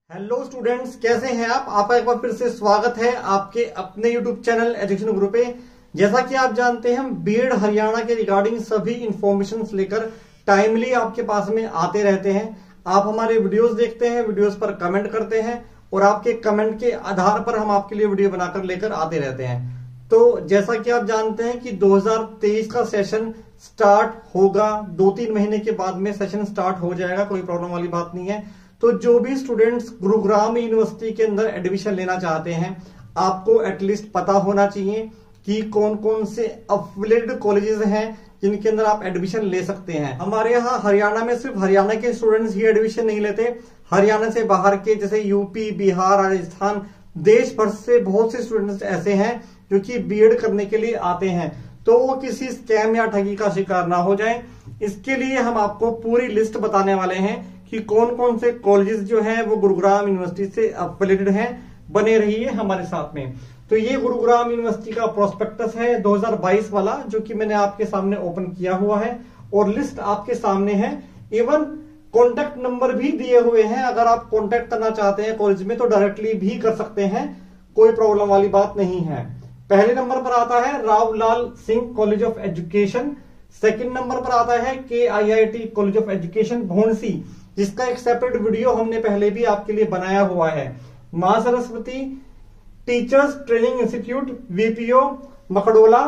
Hello students, कैसे हैं आप? आपका एक बार फिर से स्वागत है आपके अपने यूट्यूब चैनल एजुकेशन गुरु पे। जैसा कि आप जानते हैं, हम बीएड हरियाणा के रिगार्डिंग सभी इंफॉर्मेशन लेकर टाइमली आपके पास में आते रहते हैं। आप हमारे वीडियोस देखते हैं, वीडियोस पर कमेंट करते हैं और आपके कमेंट के आधार पर हम आपके लिए वीडियो बनाकर लेकर आते रहते हैं। तो जैसा कि आप जानते हैं कि 2023 का सेशन स्टार्ट होगा, 2-3 महीने के बाद में सेशन स्टार्ट हो जाएगा, कोई प्रॉब्लम वाली बात नहीं है। तो जो भी स्टूडेंट्स गुरुग्राम यूनिवर्सिटी के अंदर एडमिशन लेना चाहते हैं, आपको एटलीस्ट पता होना चाहिए कि कौन कौन से अफिलिएटेड कॉलेजेस हैं जिनके अंदर आप एडमिशन ले सकते हैं। हमारे यहाँ हरियाणा में सिर्फ हरियाणा के स्टूडेंट्स ही एडमिशन नहीं लेते, हरियाणा से बाहर के जैसे यूपी, बिहार, राजस्थान, देश भर से बहुत से स्टूडेंट्स ऐसे हैं जो कि बीएड करने के लिए आते हैं। तो वो किसी स्कैम या ठगी का शिकार ना हो जाए, इसके लिए हम आपको पूरी लिस्ट बताने वाले हैं कि कौन कौन से कॉलेजेस जो हैं वो गुरुग्राम यूनिवर्सिटी से अफिलिएटेड हैं। बने रहिए हमारे साथ में। तो ये गुरुग्राम यूनिवर्सिटी का प्रोस्पेक्टस है 2022 वाला, जो कि मैंने आपके सामने ओपन किया हुआ है और लिस्ट आपके सामने है। इवन कॉन्टेक्ट नंबर भी दिए हुए हैं, अगर आप कॉन्टेक्ट करना चाहते हैं कॉलेज में तो डायरेक्टली भी कर सकते हैं, कोई प्रॉब्लम वाली बात नहीं है। पहले नंबर पर आता है Rawlal Singh college of education. Second number पर आता है KIIT college of education Bhonsi, जिसका एक सेपरेट वीडियो हमने पहले भी आपके लिए बनाया हुआ है। Maa Saraswati teachers training institute VPO Makhdola.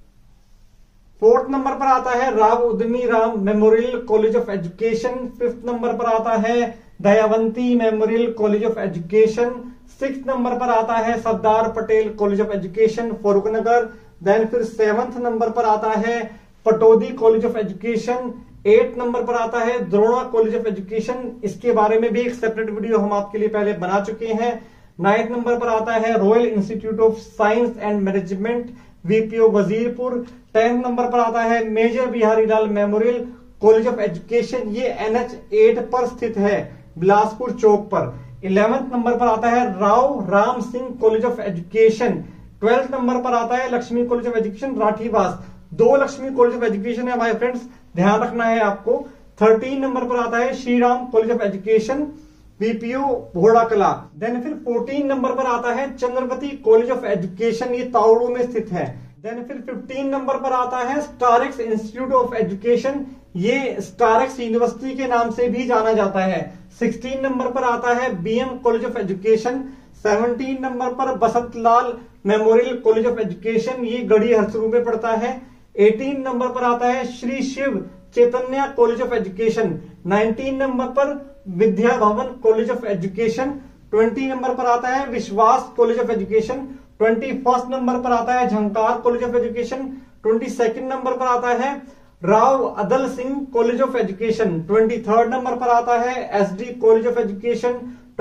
Fourth number पर आता है Rao Udmi Ram memorial college of education. Fifth number पर आता है Dayawanti memorial college of education. Six number पर आता है Sardar Patel college of education Farukhnagar. Then फिर सेवंथ नंबर पर आता है Pataudi college of education. 8 number पर आता है द्रोणा कॉलेज ऑफ एजुकेशन, इसके बारे में भी एक सेपरेट वीडियो हम आपके लिए पहले बना चुके हैं। 9th नंबर पर आता है royal institute of science and management VPO Wazirpur. 10th number पर आता है major Bihari Lal memorial college of education, ये NH8 पर स्थित है बिलासपुर चौक पर। 11th नंबर पर आता है Rao Ram Singh college of education. 12th number पर आता है Lakshmi college of education Rathiwas. 2 Lakshmi college of education है माय फ्रेंड्स, ध्यान रखना है आपको। 13 नंबर पर आता है Shri Ram college of education VPO Ghoda कला। देन फिर 14 नंबर पर आता है चंद्रवती कॉलेज ऑफ एजुकेशन, ये तावड़ू में स्थित है। देन फिर 15 नंबर पर आता है स्टारेक्स इंस्टीट्यूट ऑफ एजुकेशन, ये स्टारेक्स यूनिवर्सिटी के नाम से भी जाना जाता है। 16 नंबर पर आता है BM college of education. 17 number पर Basant Lal memorial college of education, ये गढ़ी हरसरू में पड़ता है। 18 नंबर पर आता है Shri Shiv Chaitanya college of education. 19 number पर विद्या भवन कॉलेज ऑफ एजुकेशन। 20 नंबर पर आता है विश्वास कॉलेज ऑफ एजुकेशन। 21 नंबर पर आता है Jhankar college of education. 22 number पर आता है Rao Adal Singh college of education. 23 number पर आता है SD college of education.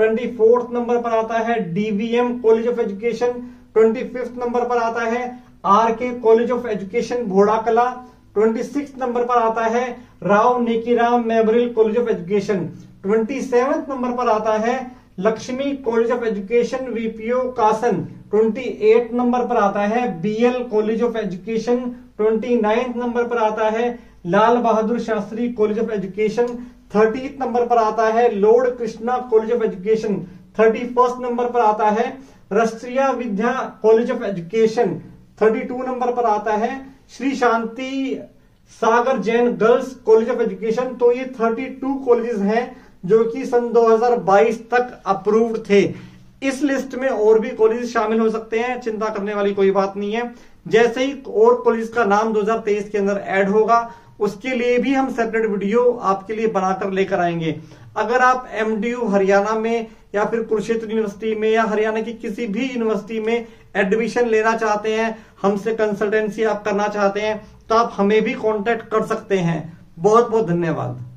24 number पर आता है DVM college of education. 25 number पर आता है RK कॉलेज ऑफ एजुकेशन घोड़ा कला। 26 नंबर पर आता है Rao Nekiram memorial college of education. 27 number पर आता है Lakshmi college of education VPO Kasan. 28 number पर आता है BL college of education. 29 number पर आता है Lal Bahadur Shastri college of education. 30 number पर आता है lord Krishna college of education. 31 number पर आता है Rashtriya Vidya college of education. 32 number पर आता है Shri Shanti Sagar Jain girls college of education. तो ये 32 कॉलेजेस हैं जो कि सन 2022 तक अप्रूव्ड थे। इस लिस्ट में और भी कॉलेज शामिल हो सकते हैं, चिंता करने वाली कोई बात नहीं है। जैसे ही और कॉलेज का नाम 2023 के अंदर ऐड होगा, उसके लिए भी हम सेपरेट वीडियो आपके लिए बनाकर लेकर आएंगे। अगर आप MDU हरियाणा में या फिर कुरुक्षेत्र यूनिवर्सिटी में या हरियाणा की किसी भी यूनिवर्सिटी में एडमिशन लेना चाहते हैं, हमसे कंसल्टेंसी आप करना चाहते हैं, तो आप हमें भी कांटेक्ट कर सकते हैं। बहुत बहुत धन्यवाद।